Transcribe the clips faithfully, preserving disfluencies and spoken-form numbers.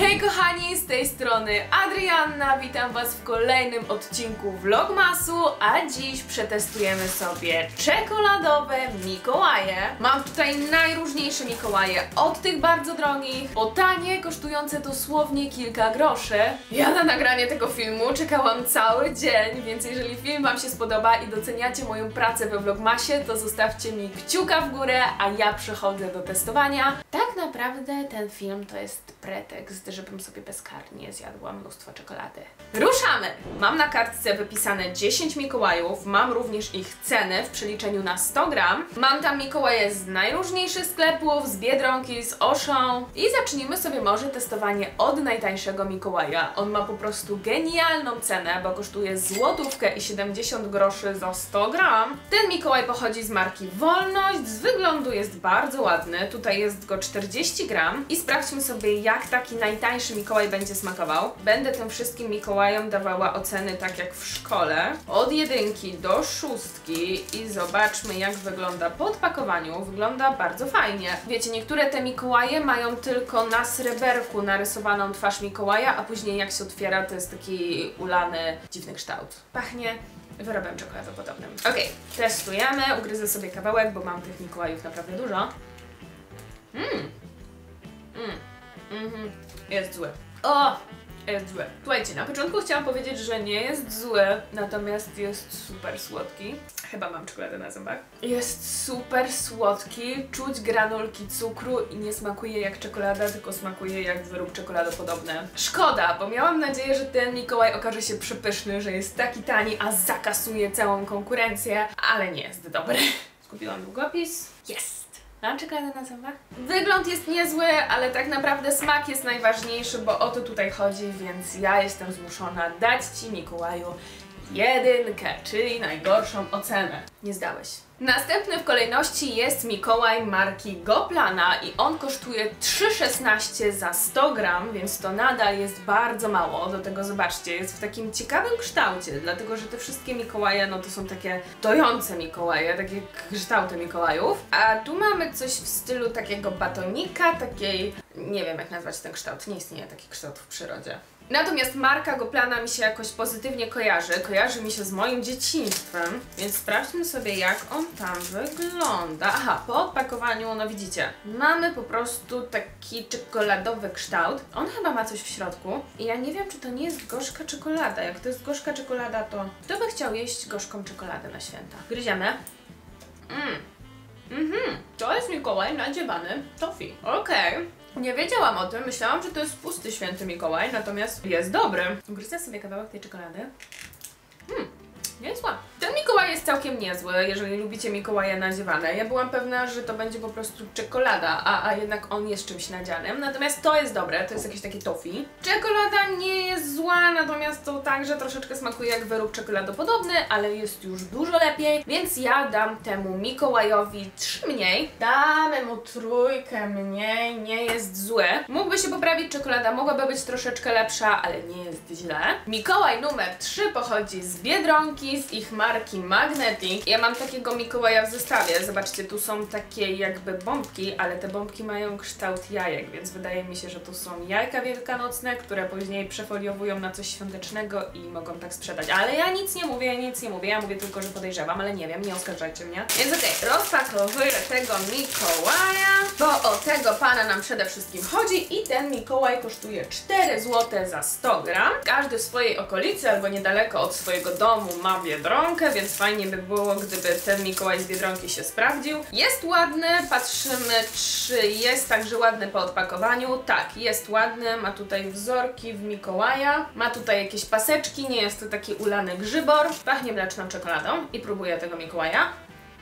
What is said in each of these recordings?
Hej kochani, z tej strony Adrianna, witam was w kolejnym odcinku Vlogmasu, a dziś przetestujemy sobie czekoladowe Mikołaje. Mam tutaj najróżniejsze Mikołaje, od tych bardzo drogich, po tanie, kosztujące dosłownie kilka groszy. Ja na nagranie tego filmu czekałam cały dzień, więc jeżeli film wam się spodoba i doceniacie moją pracę we Vlogmasie, to zostawcie mi kciuka w górę, a ja przechodzę do testowania. Tak naprawdę ten film to jest pretekst, żebym sobie bezkarnie zjadła mnóstwo czekolady. Ruszamy! Mam na kartce wypisane dziesięć Mikołajów, mam również ich ceny w przeliczeniu na sto gram. Mam tam Mikołaje z najróżniejszych sklepów, z Biedronki, z Auchan. I zacznijmy sobie może testowanie od najtańszego Mikołaja. On ma po prostu genialną cenę, bo kosztuje złotówkę i siedemdziesiąt groszy za sto gram. Ten Mikołaj pochodzi z marki Wolność, z wyglądu jest bardzo ładny, tutaj jest go czterdzieści gram. I sprawdźmy sobie, jak taki najtańszy Mikołaj będzie smakował. Będę tym wszystkim Mikołajom dawała oceny tak jak w szkole, od jedynki do szóstki i zobaczmy, jak wygląda po odpakowaniu. Wygląda bardzo fajnie. Wiecie, niektóre te Mikołaje mają tylko na sreberku narysowaną twarz Mikołaja, a później jak się otwiera, to jest taki ulany, dziwny kształt. Pachnie wyrobem czekoladopodobnym. Ok, testujemy. Ugryzę sobie kawałek, bo mam tych Mikołajów naprawdę dużo. Mmm. Mmm. Mhm. Jest zły. O! Jest zły. Słuchajcie, na początku chciałam powiedzieć, że nie jest zły, natomiast jest super słodki. Chyba mam czekoladę na zębach. Jest super słodki, czuć granulki cukru i nie smakuje jak czekolada, tylko smakuje jak wyrób czekoladopodobny. Szkoda, bo miałam nadzieję, że ten Mikołaj okaże się przepyszny, że jest taki tani, a zakasuje całą konkurencję, ale nie jest dobry. Skupiłam długopis. Jest! Mam czekoladę na zębach? Wygląd jest niezły, ale tak naprawdę smak jest najważniejszy, bo o to tutaj chodzi, więc ja jestem zmuszona dać Ci, Mikołaju, jedynkę, czyli najgorszą ocenę. Nie zdałeś. Następny w kolejności jest Mikołaj marki Goplana i on kosztuje trzy szesnaście za sto gram, więc to nadal jest bardzo mało. Do tego zobaczcie, jest w takim ciekawym kształcie, dlatego że te wszystkie Mikołaje, no to są takie dojące Mikołaje, takie kształty Mikołajów. A tu mamy coś w stylu takiego batonika, takiej, nie wiem jak nazwać ten kształt, nie istnieje taki kształt w przyrodzie. Natomiast marka Goplana mi się jakoś pozytywnie kojarzy, kojarzy mi się z moim dzieciństwem, więc sprawdźmy sobie, jak on tam wygląda. Aha, po odpakowaniu, no widzicie, mamy po prostu taki czekoladowy kształt. On chyba ma coś w środku i ja nie wiem, czy to nie jest gorzka czekolada. Jak to jest gorzka czekolada, to kto by chciał jeść gorzką czekoladę na święta? Gryziemy. Mmm. Mhm. To jest Mikołaj nadziewany toffee. Okej. Okay. Nie wiedziałam o tym, myślałam, że to jest pusty święty Mikołaj, natomiast jest dobry. Ugryzę sobie kawałek tej czekolady. Hmm, nie jest zła. Ten Mikołaj jest całkiem niezły, jeżeli lubicie Mikołaje nadziewane. Ja byłam pewna, że to będzie po prostu czekolada, a, a jednak on jest czymś nadzianym. Natomiast to jest dobre, to jest jakieś takie toffee. Czekolada nie jest zła, natomiast to także troszeczkę smakuje jak wyrób czekoladopodobny, ale jest już dużo lepiej, więc ja dam temu Mikołajowi trzy mniej. Damy mu trójkę mniej, nie jest zły. Mógłby się poprawić, czekolada mogłaby być troszeczkę lepsza, ale nie jest źle. Mikołaj numer trzy pochodzi z Biedronki, z ich marki marki Magnetic. Ja mam takiego Mikołaja w zestawie. Zobaczcie, tu są takie jakby bombki, ale te bombki mają kształt jajek, więc wydaje mi się, że tu są jajka wielkanocne, które później przefoliowują na coś świątecznego i mogą tak sprzedać. Ale ja nic nie mówię, nic nie mówię, ja mówię tylko, że podejrzewam, ale nie wiem, nie oskarżajcie mnie. Więc okej, okay, rozpakowuję tego Mikołaja, bo o tego pana nam przede wszystkim chodzi i ten Mikołaj kosztuje cztery złote za sto gram. Każdy w swojej okolicy albo niedaleko od swojego domu ma Biedronkę, więc fajnie by było, gdyby ten Mikołaj z Biedronki się sprawdził. Jest ładny, patrzymy, czy jest także ładny po odpakowaniu. Tak, jest ładny, ma tutaj wzorki w Mikołaja, ma tutaj jakieś paseczki, nie jest to taki ulany grzybor. Pachnie mleczną czekoladą i próbuję tego Mikołaja.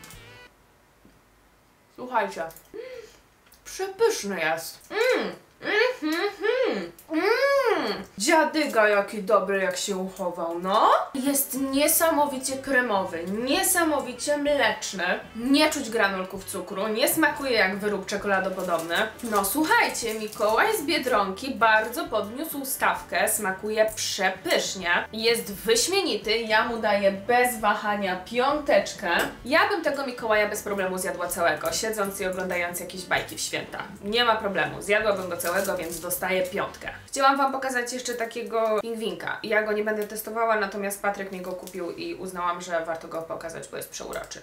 Słuchajcie, mm, przepyszny jest. Mm. Mm, mm, mm. Mm. dziadyga jaki dobry, jak się uchował, no. Jest niesamowicie kremowy, niesamowicie mleczny. Nie czuć granulków cukru, nie smakuje jak wyrób czekoladopodobny. No słuchajcie, Mikołaj z Biedronki bardzo podniósł stawkę, smakuje przepysznie. Jest wyśmienity, ja mu daję bez wahania piąteczkę. Ja bym tego Mikołaja bez problemu zjadła całego, siedząc i oglądając jakieś bajki w święta. Nie ma problemu, zjadłabym go całego, więc dostaję piątkę. Chciałam wam pokazać jeszcze takiego pingwinka. Ja go nie będę testowała, natomiast Patryk mi go kupił i uznałam, że warto go pokazać, bo jest przeuroczy.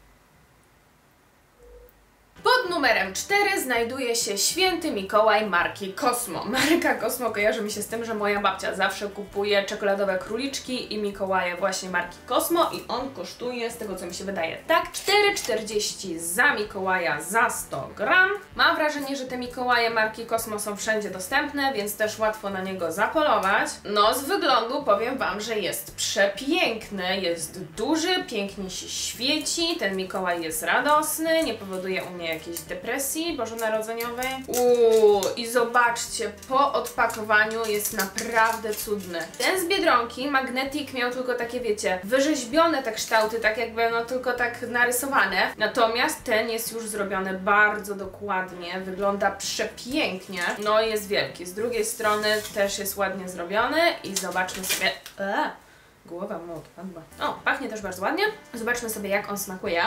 Pod numerem cztery znajduje się Święty Mikołaj marki Cosmo. Marka Cosmo kojarzy mi się z tym, że moja babcia zawsze kupuje czekoladowe króliczki i Mikołaje właśnie marki Cosmo i on kosztuje, z tego co mi się wydaje, tak, cztery czterdzieści za Mikołaja za sto gram. Mam wrażenie, że te Mikołaje marki Cosmo są wszędzie dostępne, więc też łatwo na niego zapolować. No z wyglądu powiem wam, że jest przepiękny, jest duży, pięknie się świeci, ten Mikołaj jest radosny, nie powoduje u mnie jakiejś depresji bożonarodzeniowej. Uuu, i zobaczcie, po odpakowaniu jest naprawdę cudny. Ten z Biedronki, Magnetic, miał tylko takie, wiecie, wyrzeźbione te kształty, tak jakby, no tylko tak narysowane. Natomiast ten jest już zrobiony bardzo dokładnie, wygląda przepięknie. No i jest wielki. Z drugiej strony też jest ładnie zrobiony i zobaczmy sobie... Eee, głowa mu odpadła. O, pachnie też bardzo ładnie. Zobaczmy sobie, jak on smakuje.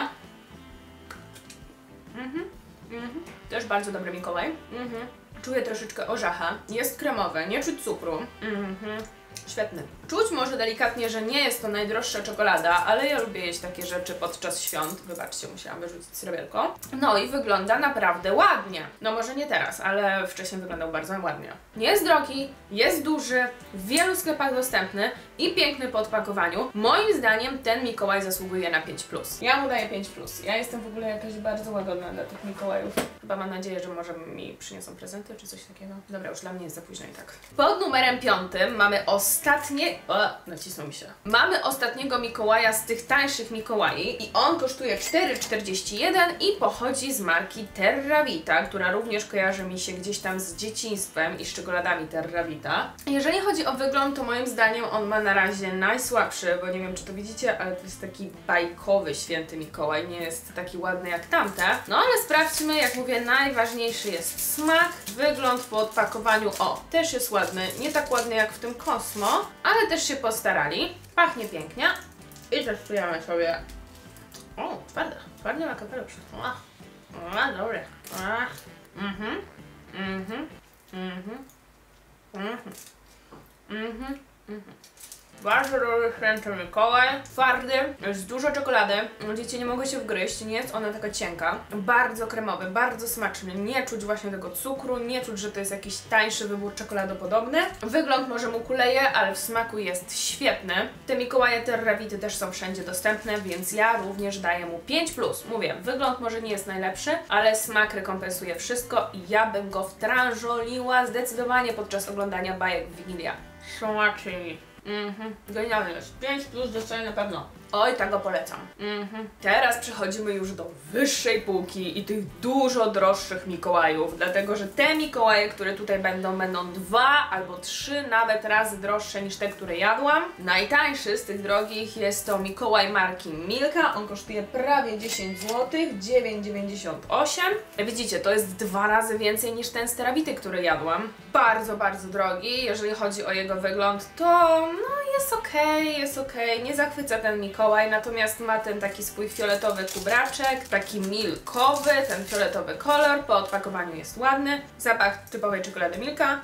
Mhm, mhm. Też bardzo dobry Mikołaj. Mhm. Czuję troszeczkę orzecha. Jest kremowy, nie czuć cukru. Mhm. Świetny. Czuć może delikatnie, że nie jest to najdroższa czekolada, ale ja lubię jeść takie rzeczy podczas świąt. Wybaczcie, musiałam wyrzucić sreberko. No i wygląda naprawdę ładnie. No może nie teraz, ale wcześniej wyglądał bardzo ładnie. Nie jest drogi, jest duży, w wielu sklepach dostępny i piękny po odpakowaniu. Moim zdaniem ten Mikołaj zasługuje na pięć plus. Ja mu daję pięć plus. Ja jestem w ogóle jakaś bardzo łagodna dla tych Mikołajów. Chyba mam nadzieję, że może mi przyniosą prezenty czy coś takiego. Dobra, już dla mnie jest za późno i tak. Pod numerem piątym mamy ostatnie... O, nacisnął mi się. Mamy ostatniego Mikołaja z tych tańszych Mikołai i on kosztuje cztery czterdzieści jeden i pochodzi z marki Terra Vita, która również kojarzy mi się gdzieś tam z dzieciństwem i z czekoladami Terra Vita. Jeżeli chodzi o wygląd, to moim zdaniem on ma na razie najsłabszy, bo nie wiem, czy to widzicie, ale to jest taki bajkowy Święty Mikołaj, nie jest taki ładny jak tamte. No ale sprawdźmy, jak mówię, najważniejszy jest smak, wygląd po odpakowaniu, o, też jest ładny, nie tak ładny jak w tym Cosmo, ale też się postarali. Pachnie pięknie. I testujemy sobie. O, twarde, twardy ma kapelusz. O, o, dobry. Mhm, mhm, mhm, mhm, mhm, mhm. Bardzo dobry Święty Mikołaj, twardy, jest dużo czekolady, dzieci nie mogą się wgryźć, nie jest ona taka cienka, bardzo kremowy, bardzo smaczny, nie czuć właśnie tego cukru, nie czuć, że to jest jakiś tańszy wybór czekoladopodobny. Wygląd może mu kuleje, ale w smaku jest świetny. Te Mikołaje Terra Vity też są wszędzie dostępne, więc ja również daję mu pięć plus. Mówię, wygląd może nie jest najlepszy, ale smak rekompensuje wszystko i ja bym go wtrążoliła zdecydowanie podczas oglądania bajek w Wigilię. Smaczny. Mhm, genialny jest. pięć plus dostaję na pewno. Oj, tak go polecam. Mhm. Teraz przechodzimy już do wyższej półki i tych dużo droższych Mikołajów, dlatego że te Mikołaje, które tutaj będą, będą dwa albo trzy nawet razy droższe niż te, które jadłam. Najtańszy z tych drogich jest to Mikołaj marki Milka. On kosztuje prawie dziesięć złotych, dziewięć dziewięćdziesiąt osiem. Widzicie, to jest dwa razy więcej niż ten z Terra Vity, który jadłam. Bardzo, bardzo drogi. Jeżeli chodzi o jego wygląd, to no jest okej, okay, jest okej. Okay. Nie zachwyca ten Mikołaj, natomiast ma ten taki swój fioletowy kubraczek, taki milkowy, ten fioletowy kolor, po odpakowaniu jest ładny. Zapach typowej czekolady Milka.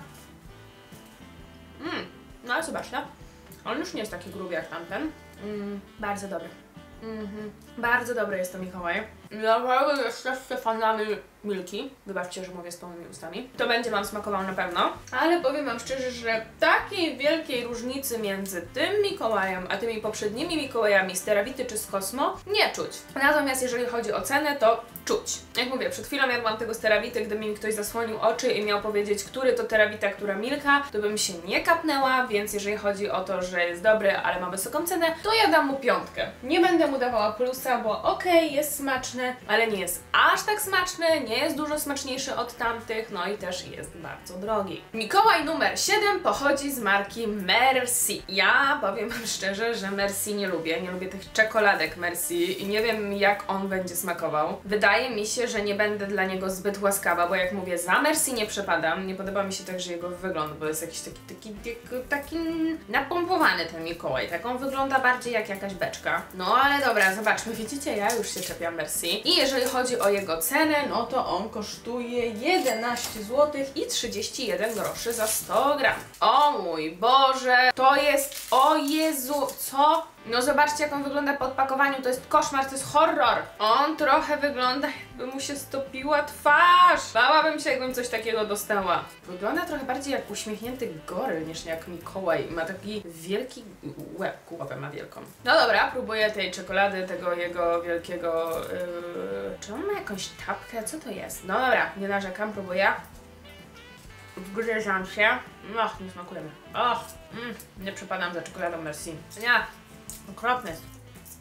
Mmm, no ale zobaczcie, on już nie jest taki gruby jak tamten. Mm, bardzo dobry. Mhm. Bardzo dobry jest to Mikołaj. Naprawdę jesteście fanami Milki. Wybaczcie, że mówię z pełnymi ustami. To będzie wam smakowało na pewno. Ale powiem wam szczerze, że takiej wielkiej różnicy między tym Mikołajem, a tymi poprzednimi Mikołajami z Terra Vity czy z Cosmo nie czuć. Natomiast jeżeli chodzi o cenę, to czuć. Jak mówię, przed chwilą jadłam tego z terawity, gdyby mi ktoś zasłonił oczy i miał powiedzieć, który to terawita, która Milka, to bym się nie kapnęła, więc jeżeli chodzi o to, że jest dobry, ale ma wysoką cenę, to ja dam mu piątkę. Nie będę mu dawała plusa, bo okej, okay, jest smaczny, ale nie jest aż tak smaczny, nie jest dużo smaczniejszy od tamtych, no i też jest bardzo drogi. Mikołaj numer siedem pochodzi z marki Merci. Ja powiem wam szczerze, że Merci nie lubię, nie lubię tych czekoladek Merci i nie wiem, jak on będzie smakował. Wydaje mi się, że nie będę dla niego zbyt łaskawa, bo jak mówię, za Merci nie przepadam, nie podoba mi się także jego wygląd, bo jest jakiś taki, taki, taki, taki napompowany ten Mikołaj, tak on wygląda bardziej jak jakaś beczka. No ale dobra, zobaczmy, widzicie, ja już się czepiam Merci. I jeżeli chodzi o jego cenę, no to on kosztuje jedenaście złotych i trzydzieści jeden groszy za sto gram. O mój Boże, to jest, o Jezu, co? No zobaczcie, jak on wygląda po odpakowaniu, to jest koszmar, to jest horror. On trochę wygląda, jakby mu się stopiła twarz. Bałabym się, jakbym coś takiego dostała. Wygląda trochę bardziej jak uśmiechnięty goryl niż jak Mikołaj. Ma taki wielki łeb, głowę ma wielką. No dobra, próbuję tej czekolady, tego jego wielkiego... Yy... Czy on ma jakąś tapkę? Co to jest? No dobra, nie narzekam, próbuję. Wgryzam się. Och, nie smakuje mi. Och, mm, nie przepadam za czekoladą Merci. Nie. Okropny jest.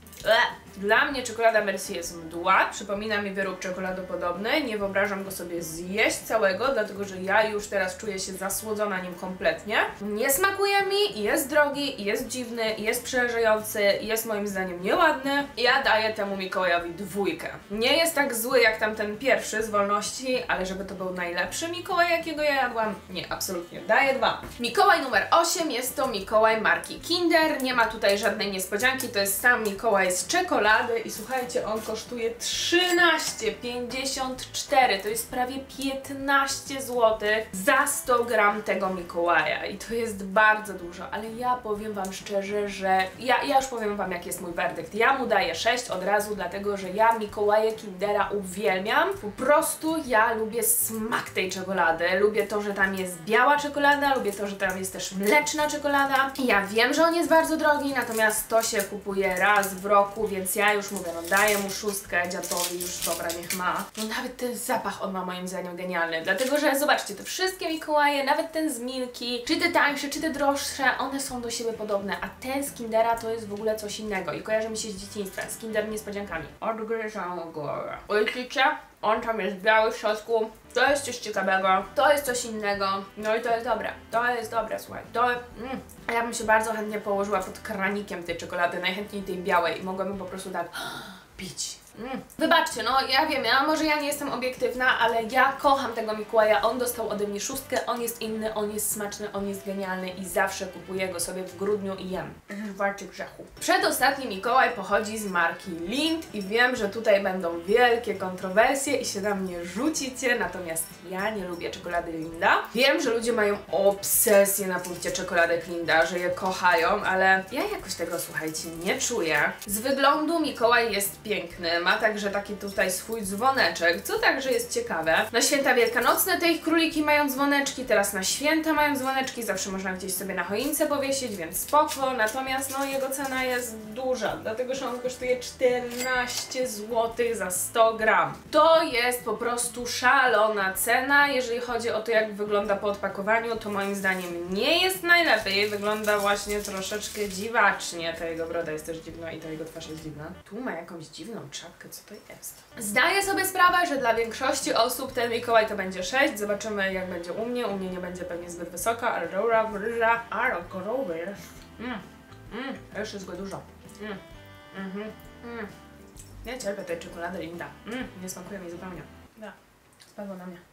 Dla mnie czekolada Merci jest mdła, przypomina mi wyrób czekoladopodobny, nie wyobrażam go sobie zjeść całego, dlatego że ja już teraz czuję się zasłodzona nim kompletnie. Nie smakuje mi, jest drogi, jest dziwny, jest przerażający, jest moim zdaniem nieładny. Ja daję temu Mikołajowi dwójkę. Nie jest tak zły jak tamten pierwszy z wolności, ale żeby to był najlepszy Mikołaj, jakiego ja jadłam, nie, absolutnie. Daję dwa. Mikołaj numer osiem jest to Mikołaj marki Kinder, nie ma tutaj żadnej niespodzianki, to jest sam Mikołaj z czekolady i słuchajcie, on kosztuje trzynaście pięćdziesiąt cztery, to jest prawie piętnaście złotych za sto gram tego Mikołaja i to jest bardzo dużo, ale ja powiem wam szczerze, że ja, ja już powiem wam, jaki jest mój werdykt. Ja mu daję sześć od razu, dlatego że ja Mikołaje Kindera uwielbiam, po prostu ja lubię smak tej czekolady, lubię to, że tam jest biała czekolada, lubię to, że tam jest też mleczna czekolada. Ja wiem, że on jest bardzo drogi, natomiast to się kupuje raz w roku, więc ja już mówię, no daję mu szóstkę, dziadowi już dobra, niech ma. No nawet ten zapach on ma moim zdaniem genialny, dlatego że zobaczcie, te wszystkie Mikołaje, nawet ten z Milki, czy te tańsze, czy te droższe, one są do siebie podobne, a ten z Kindera to jest w ogóle coś innego i kojarzy mi się z dzieciństwa, z Kinder niespodziankami. Odgryzam głowę. Widzicie? On tam jest biały w środku, to jest coś ciekawego, to jest coś innego, no i to jest dobre, to jest dobre, słuchaj, to... Mm. Ja bym się bardzo chętnie położyła pod kranikiem tej czekolady, najchętniej tej białej i mogłabym po prostu tak pić. Mm. Wybaczcie, no ja wiem, ja, może ja nie jestem obiektywna, ale ja kocham tego Mikołaja, on dostał ode mnie szóstkę, on jest inny, on jest smaczny, on jest genialny i zawsze kupuję go sobie w grudniu i jem. Warty grzechu. Przedostatni Mikołaj pochodzi z marki Lindt i wiem, że tutaj będą wielkie kontrowersje i się na mnie rzucicie, natomiast ja nie lubię czekolady Linda. Wiem, że ludzie mają obsesję na punkcie czekoladek Linda, że je kochają, ale ja jakoś tego, słuchajcie, nie czuję. Z wyglądu Mikołaj jest piękny, ma także taki tutaj swój dzwoneczek, co także jest ciekawe. Na święta wielkanocne te ich króliki mają dzwoneczki, teraz na święta mają dzwoneczki, zawsze można gdzieś sobie na choince powiesić, więc spoko, natomiast no jego cena jest duża, dlatego że on kosztuje czternaście złotych za sto gram. To jest po prostu szalona cena, jeżeli chodzi o to, jak wygląda po odpakowaniu, to moim zdaniem nie jest najlepiej, wygląda właśnie troszeczkę dziwacznie, ta jego broda jest też dziwna i ta jego twarz jest dziwna. Tu ma jakąś dziwną czapkę. Co to jest? Zdaję sobie sprawę, że dla większości osób ten Mikołaj to będzie sześć. Zobaczymy, jak będzie u mnie. U mnie nie będzie pewnie zbyt wysoko, ale dobra, bryża, ale growy jest. Mmm, mmm, jeszcze jest go dużo. Mmm, mhm, mmm. Nie cierpię tej czekolady Linda. Mmm, nie smakuje mi zupełnie. Da, spadło na mnie.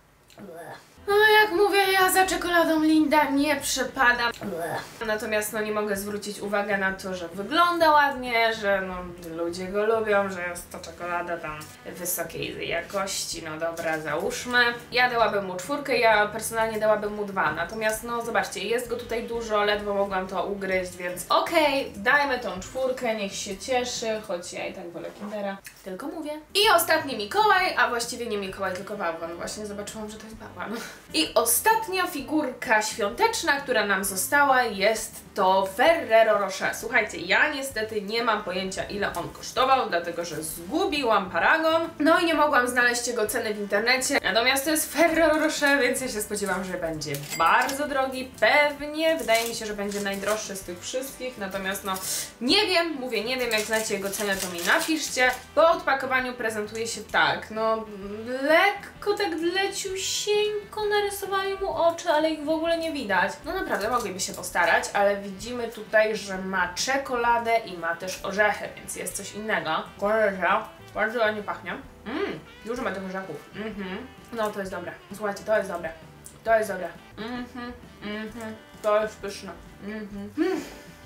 No jak mówię, ja za czekoladą Linda nie przepadam. Natomiast no nie mogę zwrócić uwagę na to, że wygląda ładnie, że no ludzie go lubią, że jest to czekolada tam wysokiej jakości. No dobra, załóżmy. Ja dałabym mu czwórkę, ja personalnie dałabym mu dwa. Natomiast no zobaczcie, jest go tutaj dużo, ledwo mogłam to ugryźć, więc okej, okay, dajmy tą czwórkę, niech się cieszy, choć ja i tak wolę Kindera. Tylko mówię. I ostatni Mikołaj, a właściwie nie Mikołaj, tylko bałwan. Właśnie zobaczyłam, że to jest bałwan. I ostatnia figurka świąteczna, która nam została, jest to Ferrero Rocher. Słuchajcie, ja niestety nie mam pojęcia, ile on kosztował, dlatego że zgubiłam paragon, no i nie mogłam znaleźć jego ceny w internecie. Natomiast to jest Ferrero Rocher, więc ja się spodziewam, że będzie bardzo drogi. Pewnie, wydaje mi się, że będzie najdroższy z tych wszystkich, natomiast no nie wiem, mówię, nie wiem, jak znacie jego cenę, to mi napiszcie. Po odpakowaniu prezentuje się tak, no lekko tak leciusieńko narysowali mu oczy, ale ich w ogóle nie widać. No naprawdę mogliby się postarać, ale widzimy tutaj, że ma czekoladę i ma też orzechy, więc jest coś innego. Kolega, bardzo ładnie pachnie. Mmm, dużo ma tych orzechów. Mhm. No to jest dobre. Słuchajcie, to jest dobre. To jest dobre. Mhm, mhm. To jest pyszne. Mhm. Mm.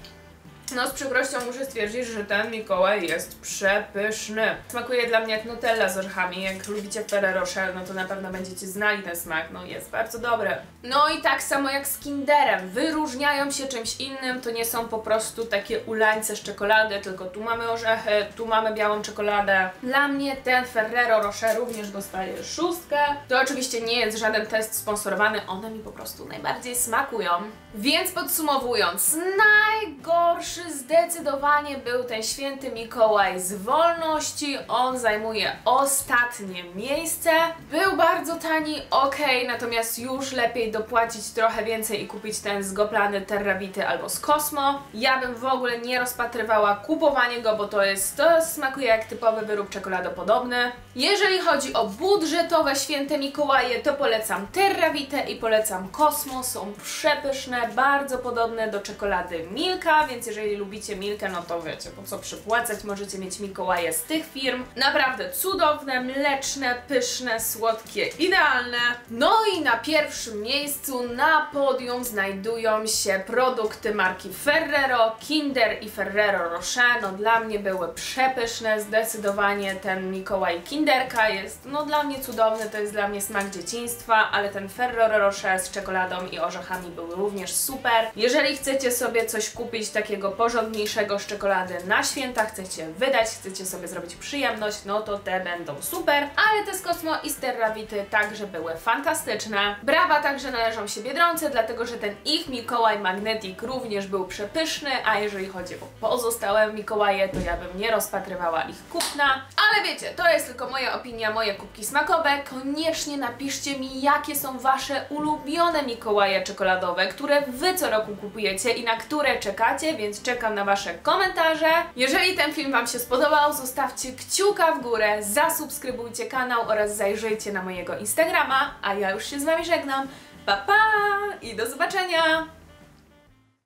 No z przykrością muszę stwierdzić, że ten Mikołaj jest przepyszny. Smakuje dla mnie jak Nutella z orzechami. Jak lubicie Ferrero Rocher, no to na pewno będziecie znali ten smak. No jest bardzo dobry. No i tak samo jak z Kinderem. Wyróżniają się czymś innym. To nie są po prostu takie ulańce z czekolady, tylko tu mamy orzechy, tu mamy białą czekoladę. Dla mnie ten Ferrero Rocher również dostaje szóstkę. To oczywiście nie jest żaden test sponsorowany. One mi po prostu najbardziej smakują. Więc podsumowując, najgorszy zdecydowanie był ten święty Mikołaj z Wolności. On zajmuje ostatnie miejsce. Był bardzo tani, ok, natomiast już lepiej dopłacić trochę więcej i kupić ten zgoplany Terrawity albo z Cosmo. Ja bym w ogóle nie rozpatrywała kupowanie go, bo to jest, to smakuje jak typowy wyrób czekoladopodobny. Jeżeli chodzi o budżetowe święte Mikołaje, to polecam Terrawitę i polecam Cosmo. Są przepyszne, bardzo podobne do czekolady Milka, więc jeżeli lubicie Milkę, no to wiecie, po co przypłacać, możecie mieć Mikołaje z tych firm. Naprawdę cudowne, mleczne, pyszne, słodkie, idealne. No i na pierwszym miejscu na podium znajdują się produkty marki Ferrero, Kinder i Ferrero Rocher. No dla mnie były przepyszne, zdecydowanie ten Mikołaj Kinderka jest no dla mnie cudowny, to jest dla mnie smak dzieciństwa, ale ten Ferrero Rocher z czekoladą i orzechami był również super. Jeżeli chcecie sobie coś kupić takiego porządniejszego z czekolady na święta, chcecie wydać, chcecie sobie zrobić przyjemność, no to te będą super, ale te z Cosmo i z Terrawity także były fantastyczne. Brawa także należą się Biedronce, dlatego że ten ich Mikołaj Magnetic również był przepyszny, a jeżeli chodzi o pozostałe Mikołaje, to ja bym nie rozpatrywała ich kupna. Ale wiecie, to jest tylko moja opinia, moje kubki smakowe. Koniecznie napiszcie mi, jakie są Wasze ulubione Mikołaje czekoladowe, które Wy co roku kupujecie i na które czekacie, więc czekam na Wasze komentarze. Jeżeli ten film Wam się spodobał, zostawcie kciuka w górę, zasubskrybujcie kanał oraz zajrzyjcie na mojego Instagrama, a ja już się z Wami żegnam. Pa, pa i do zobaczenia!